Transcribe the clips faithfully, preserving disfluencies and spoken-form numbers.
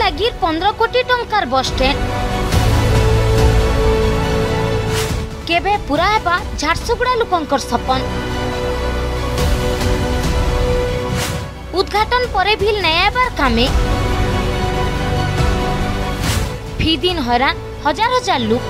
लागीर पंद्रह कोटी टंकार bus stand केबे पूरा हेबा झारसुगुड़ा लोकंकर सपन। उद्घाटन परे भी नयाबार कामे फी दिन हैरान हजार हजार लोक।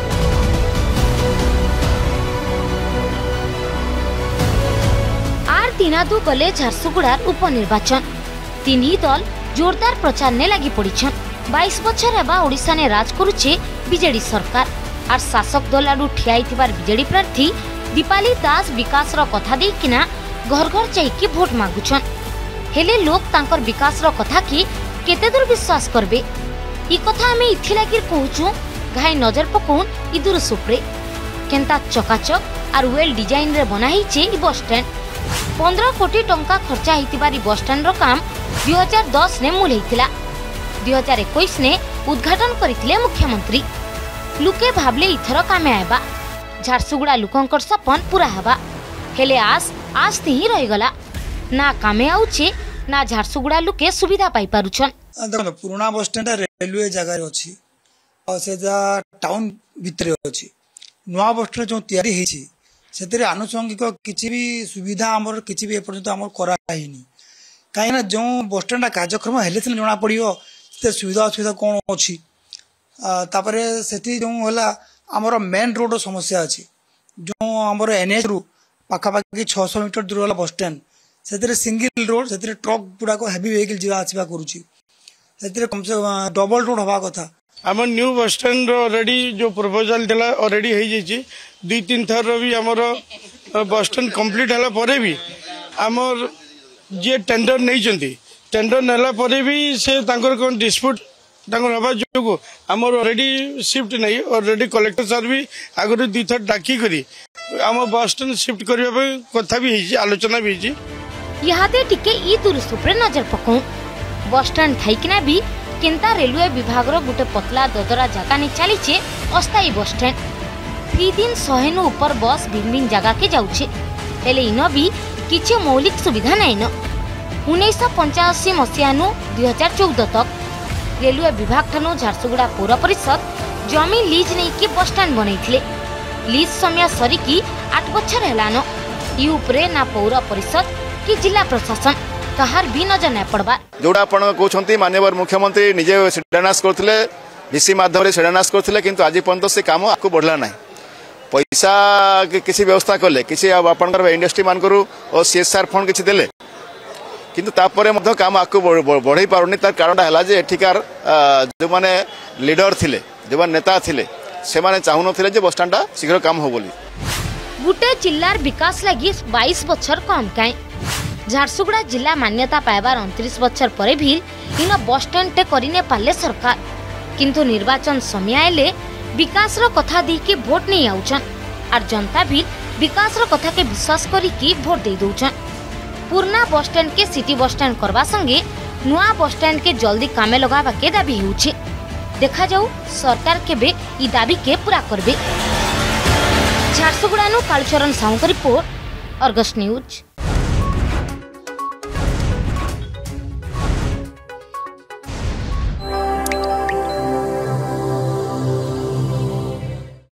आर दिनादु गले झारसुगुड़ार उपनिर्वाचन तीन ही दल जोरदार प्रचार ने लगी पड़ी। बाईस बछर हेबा ओडिशा ने राज करुचे बीजेडी सरकार आर शासक दल आडू ठियाई बीजेडी प्रार्थी दीपाली दास विकास रो कथा देकिना घर घर जाइकी भोट मागुछन। हेले लोक तांकर विकास रो कथा की केते दूर विश्वास करबे ई कथा हमें इथि लागिर कहूछु। घाई नजर पकोन इदुर सुप्रे केंता चकाचक आर वेल डिजाइन रे बना हिचे ई बस स्टैंड। पंद्रह कोटी टंका खर्चा हितिबारी बस स्टैंड रो काम दो हज़ार दस ने मूल हेतिला। दो हज़ार इक्कीस ने उद्घाटन करिथिले मुख्यमंत्री। लुके भाबले इथर कामे आबा झारसुगुड़ा लोकंकर सपन पूरा हेबा हेले आस आस ही रही गला ना कामे आउचे ना झारसुगुड़ा लुके सुविधा पाई पारुछन। देखो पुराना बस स्टैंड रेलवे जगह अछि और से जा टाउन भितर अछि। नवा बस स्टैंड जो तयारी हेछि सेतरे आनुषंगिक किछि भी सुविधा हमर किछि भी एपर्यंत हमर करा हिनी काहे ना जो बस स्टैंड कार्यक्रम हेले से जणा पड़ियो से सुविधा सुविधा कोन अछि। तापरे सेठी जो होला हमर मेन रोड समस्या अछि जो हमर एनएच रु पाखा पाखी छह सौ मीटर दूर वाला बस स्टैंड सेतरे सिंगल रोड सेतरे ट्रक गुडा को हेवी व्हीकल जीवा आछबा करूची सेतरे कम से डबल रोड हवा कथा। आम न्यू बस स्टैंड ऑलरेडी जो प्रपोजल दिला ऑलरेडी हो जाइए दुई तीन थर भी आमर बस स्टैंड कंप्लीट है पर भी आमर जे टेंडर नहीं टेंडर नेला पर भी से कौन डिस्प्यूट हवा जो आमर ऑलरेडी शिफ्ट नहीं ऑलरेडी कलेक्टर सर भी आगुरी दुई थर डाकी करी आम बस स्टैंड शिफ्ट करने कथा भी है आलोचना भी है। इहादे टिके ई दुरुस्त उपरे नजर पकाऊ बस स्टैंड थाइकिना भी केंता रेलवे विभाग रो गुटे पतला ददरा जगह नहीं चलीचे अस्थायी बस स्टैंड। फी दिन शहे नु ऊपर बस भिन्न भिन्न जगह के जाउछे हेले इन भी किछि मौलिक सुविधा नहीं न। उन्नीस सौ पंचाशी मसीहा नु दुई हजार चौदह तक रेलवे विभाग ठानु झारसुगुड़ा पौर परिषद जमी लीज नहीं कि बस स्टैंड बनैथिले। लीज समय सरिकी आठ बछर हेलान ई उपरे ना पौर परिषद कि जिला प्रशासन कहार भी नजर नहीं पड़वा। जोड़ा आपण कहते माननीय मुख्यमंत्री निजे शिलान्यास करथिले डीसी माध्यम रे शिलान्यास करथिले किंतु आज पर्यंत से काम आकु बढ़ला नहीं। पैसा किसी व्यवस्था कले किसी आपनकर इंडस्ट्री मान करू और सीएसआर फंड किछि देले किंतु तापरे मध्य काम आकु बढ़ई पारुनी। तार कारण है जे एठिकार जो माने लीडर थिले जो माने नेता थिले से माने चाहू नथिले जे बस स्टैंड शीघ्र काम हो बोली। गुटे जिल्लार विकास लगी बाईस बछर कम काई झारसुगुड़ा जिला मान्यता पाइबार उनतीस बछर पर भी इन बस स्टैंड टे करिने पाले सरकार किंतु निर्वाचन समय आइले विकास रो कथा दी के वोट नहीं आउछन आर जनता भी विकास रो कथा के विश्वास करी की वोट दे दउछन। पुरना बस स्टैंड के सिटी बस स्टैंड करवा संगे नुआ बस स्टैंड के जल्दी कामे लगावा के दाबी होउछे। देखा जाऊ सरकार केबे ई दाबी के पूरा करबे। झारसुगुड़ा नु कालचरण साहू का रिपोर्ट, अर्गस न्यूज।